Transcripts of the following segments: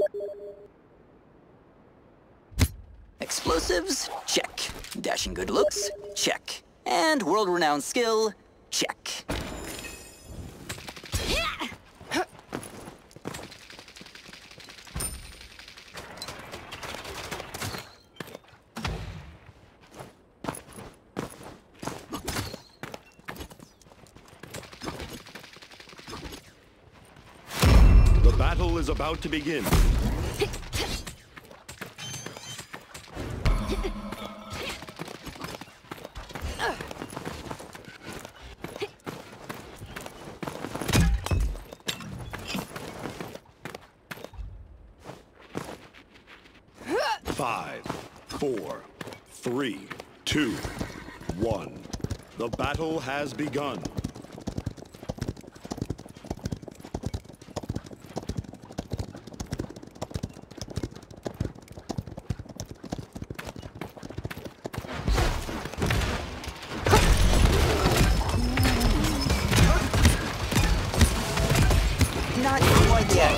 Explosives? Check. Dashing good looks? Check. And world-renowned skill? Check. The battle is about to begin. Five, four, three, two, one. The battle has begun. Not quite yet.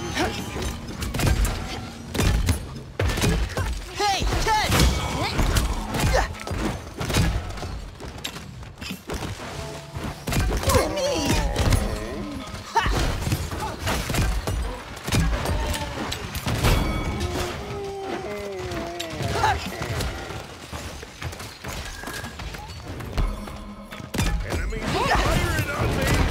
Hey, Ted! Me! Ha! Enemy firing on me!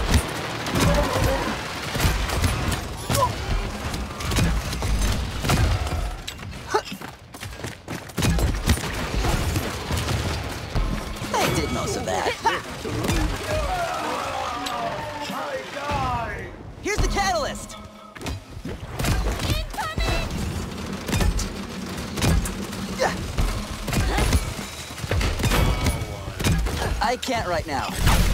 I did most of that. Here's the catalyst! I can't right now.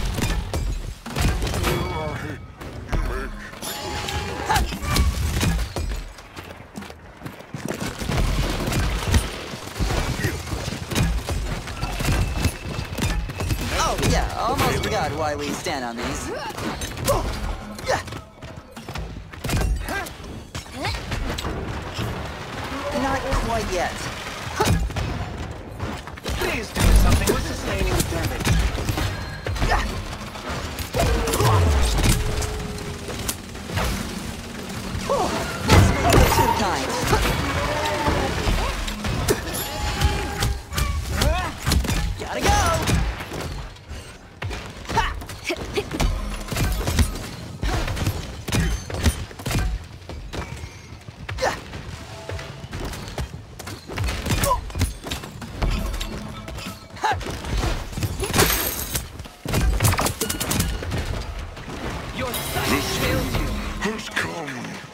Oh, yeah, almost forgot why we stand on these. Not quite yet. Please do something with sustaining damage. Too kind. Gotta go! Your sight failed you. Has come.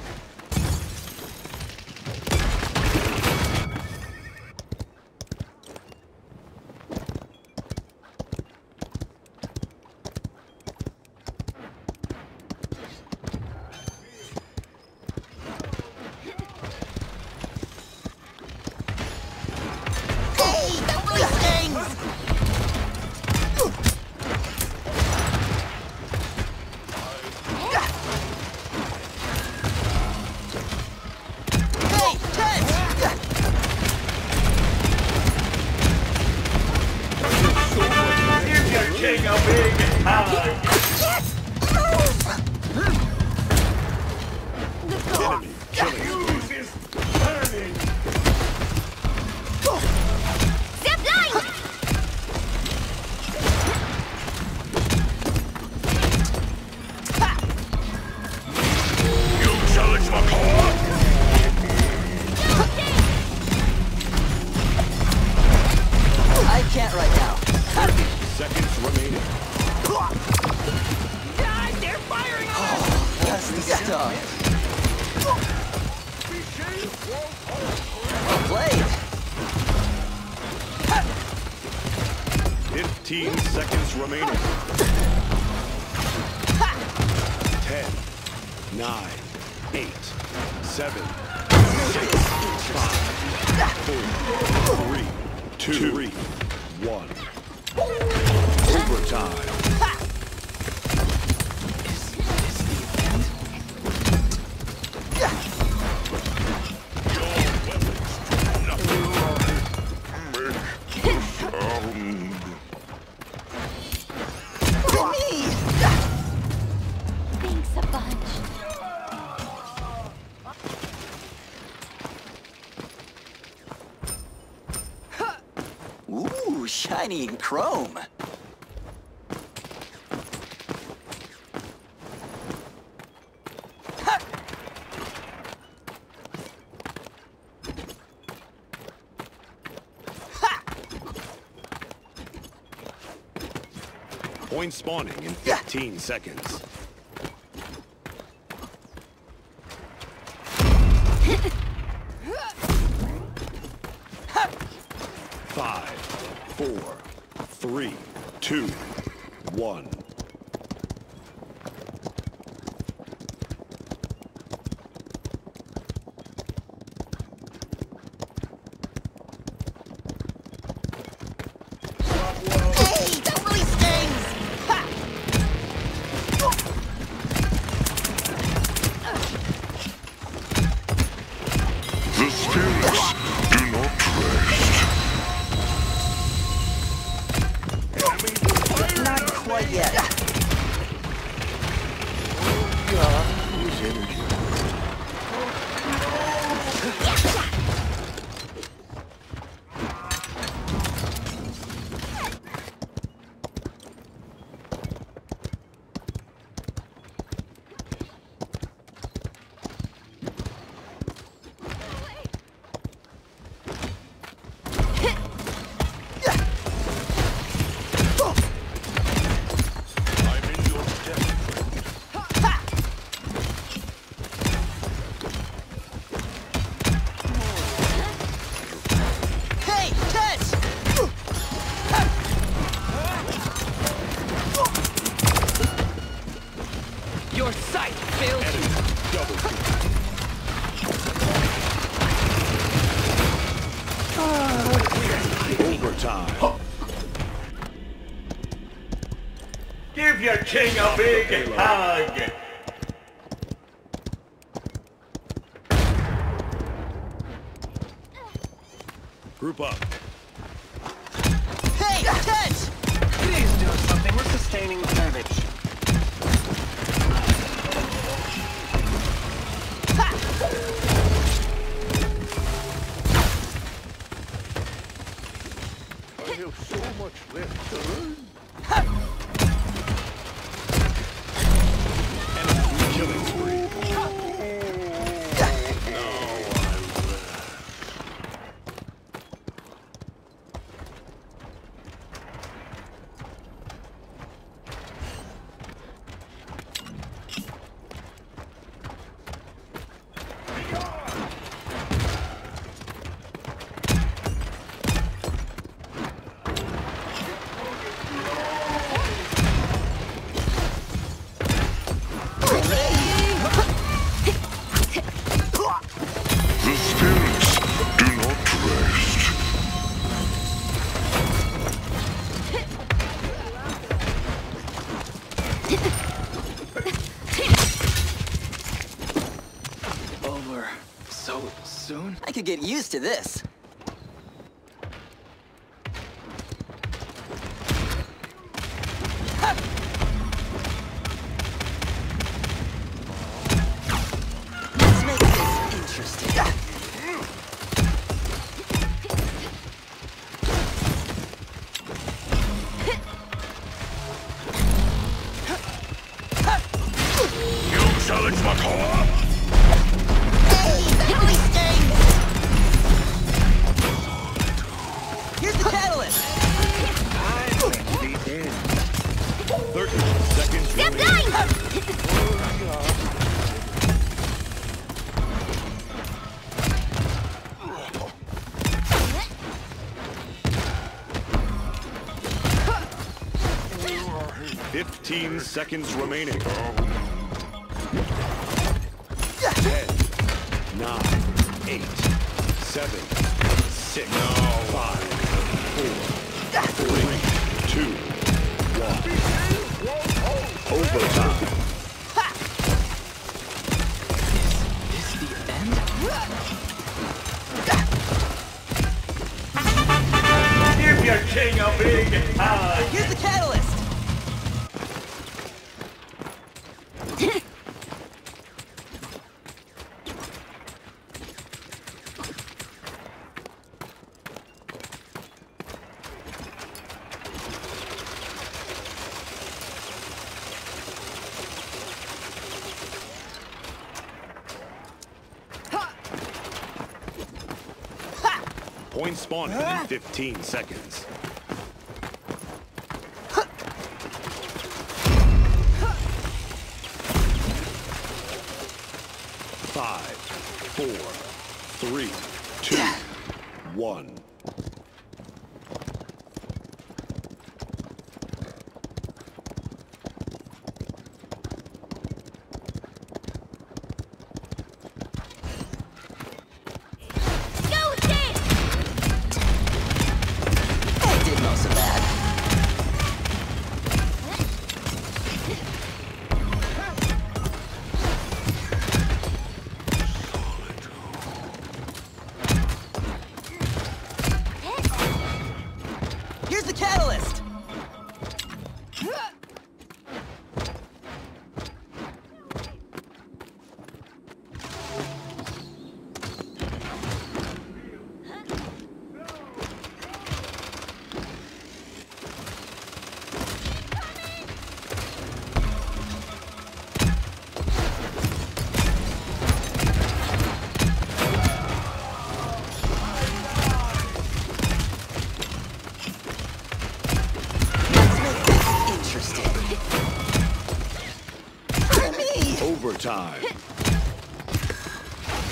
Hey, that really stings! Hey, Ted! Give your king a big hug. Enemy killing. Fuse is burning. You challenge my core? I can't right now. 30 seconds remaining. Guys, they're firing on us! That's the stuff. Well played. 15 seconds remaining. 10, 9, 8, 7, 6, 5, 4, 3, 2, 1. Overtime. Ooh, shiny and chrome. Ha! Ha! Point spawning in 15 seconds. Five, four, three, two, one. Hey, that really stings! Ha! The spirits do not rest. Not quite yet. I'm in your debt. Hey, catch! Your sight failed you. Double kill. Overtime. Give your king a big hug. Group up. Hey, catch! Please do something. We're sustaining damage. I have so much left to learn. Enemy killing spree. The spirits do not rest. Over so soon? I could get used to this. Let's make this interesting. You challenge my core? Hey, that really stings! Here's the catalyst! I'm going to be dead. 30 seconds. Step remaining. 15 seconds remaining. 10, 9, 8, 7, 6, 5, 4, 3, 2, 1. Overtime. Is the end? Give your king a big hug. Here's the catalyst! Point spawning in 15 seconds. Five, 4, 3, 2, 1. I did not so bad. Here's the catalyst! Interesting. Me! Overtime.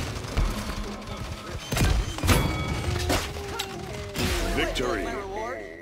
Victory.